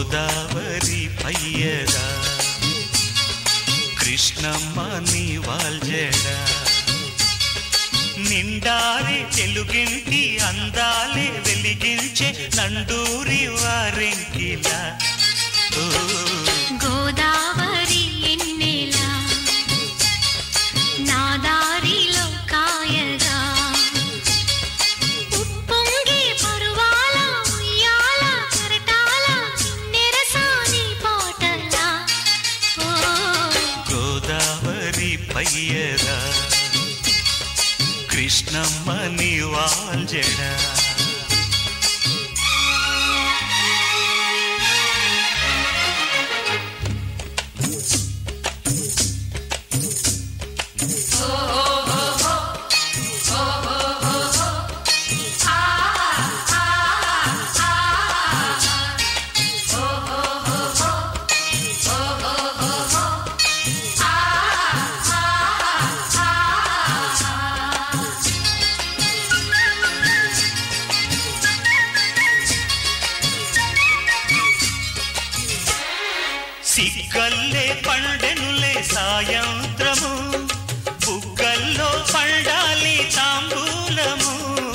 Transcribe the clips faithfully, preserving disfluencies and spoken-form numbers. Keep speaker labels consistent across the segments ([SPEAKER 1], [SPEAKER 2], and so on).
[SPEAKER 1] గోదావరి పయ్యదా కృష్ణమ్మ నీ వాల్జడ నిండారి తెలుగింటి అందాలే వెలిగించే నండూరి వారెంకిలా
[SPEAKER 2] గోదావరి ఎన్నెలా నా దారిలో కాయగా ఉప్పొంగి పరువాల ఉయ్యాల కరటాల కిన్నెరసాని పాటలా
[SPEAKER 1] గోదావరి పయ్యదా కృష్ణమ్మ నీ వాల్జడ సిగ్గల్లే పండెనులే సాయంత్రము బుగ్గల్లో పండాలి తాంబూలము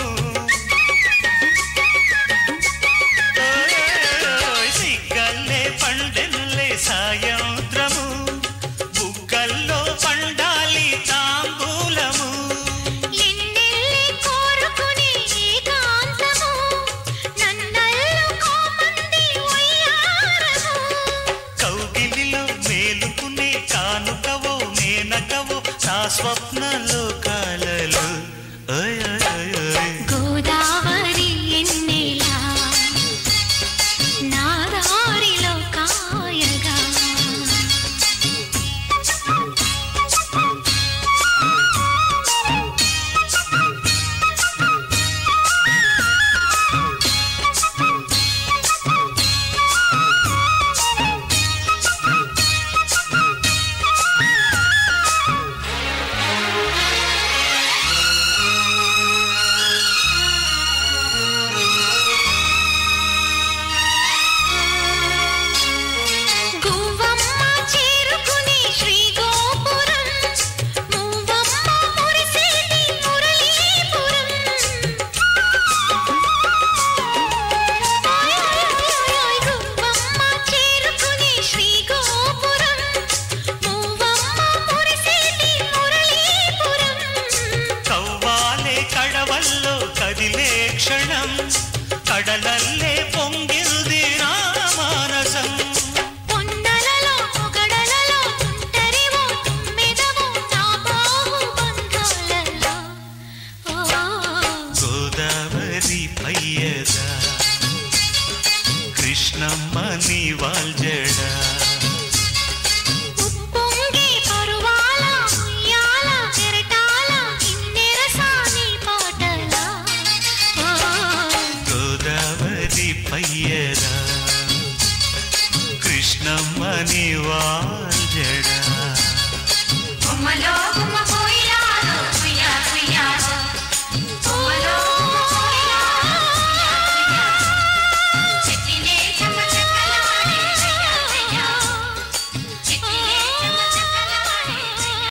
[SPEAKER 1] సిగ్గల్లే పండెనులే సాయంత్రము బుగ్గల్లో పండాలి తాంబూలము నా స్వప్న లోకాలలో